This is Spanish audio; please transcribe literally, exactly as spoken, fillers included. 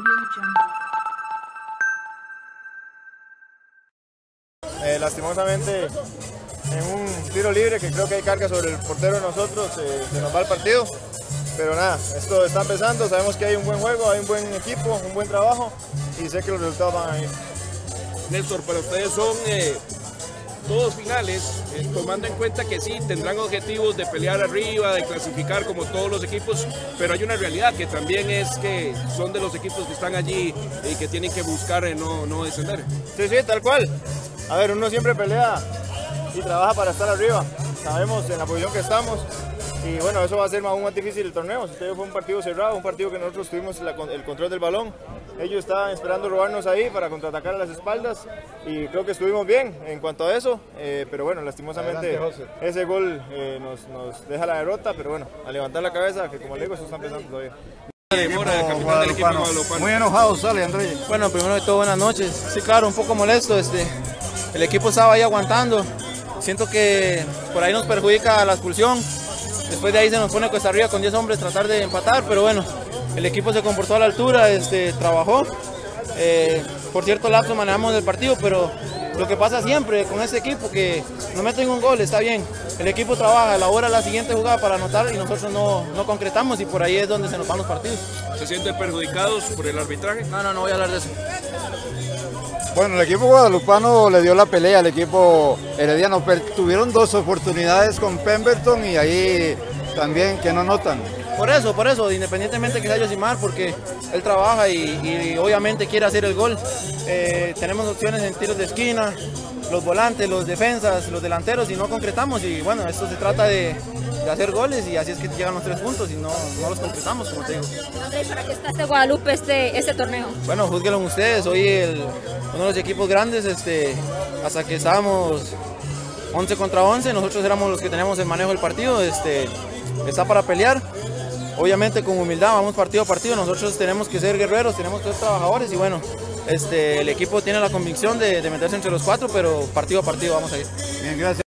Eh, lastimosamente, en un tiro libre que creo que hay carga sobre el portero de nosotros, eh, se nos va el partido. Pero nada, esto está empezando, sabemos que hay un buen juego, hay un buen equipo, un buen trabajo y sé que los resultados van a ir. Néstor, para ustedes son eh, todos finales, eh, tomando en cuenta que sí, tendrán objetivos de pelear arriba, de clasificar como todos los equipos, pero hay una realidad que también es que son de los equipos que están allí y que tienen que buscar eh, no, no descender. Sí, sí, tal cual. A ver, uno siempre pelea y trabaja para estar arriba, sabemos en la posición que estamos. Y bueno, eso va a ser aún más difícil el torneo. Este fue un partido cerrado, un partido que nosotros tuvimos la, el control del balón. Ellos estaban esperando robarnos ahí para contraatacar a las espaldas y creo que estuvimos bien en cuanto a eso. Eh, pero bueno, lastimosamente Adelante, ese gol eh, nos, nos deja la derrota. Pero bueno, a levantar la cabeza, que como le digo, eso está empezando todavía. Muy enojado sale, Andrés. Bueno, primero de todo, buenas noches. Sí, claro, un poco molesto. Este, el equipo estaba ahí aguantando. Siento que por ahí nos perjudica la expulsión. Después de ahí se nos pone cuesta arriba con diez hombres tratar de empatar, pero bueno, el equipo se comportó a la altura, este, trabajó. Eh, por cierto lapso manejamos el partido, pero lo que pasa siempre con este equipo, que no meten un gol, está bien. El equipo trabaja, elabora la siguiente jugada para anotar y nosotros no, no concretamos y por ahí es donde se nos van los partidos. ¿Se sienten perjudicados por el arbitraje? No, no, no voy a hablar de eso. Bueno, el equipo guadalupano le dio la pelea al equipo herediano, pero tuvieron dos oportunidades con Pemberton y ahí también que no notan. Por eso, por eso, independientemente que sea Yosimar, porque él trabaja y, y obviamente quiere hacer el gol. Eh, tenemos opciones en tiros de esquina, los volantes, los defensas, los delanteros y no concretamos y bueno, esto se trata de, de hacer goles y así es que llegan los tres puntos y no, no los concretamos, como te digo. Andrés, ¿para qué está este Guadalupe este, este torneo? Bueno, juzguenlo ustedes, hoy el, uno de los equipos grandes, este, hasta que estábamos once contra once, nosotros éramos los que teníamos el manejo del partido, este, está para pelear. Obviamente con humildad, vamos partido a partido, nosotros tenemos que ser guerreros, tenemos que ser trabajadores y bueno, este, el equipo tiene la convicción de, de meterse entre los cuatro, pero partido a partido vamos a ir. Bien, gracias.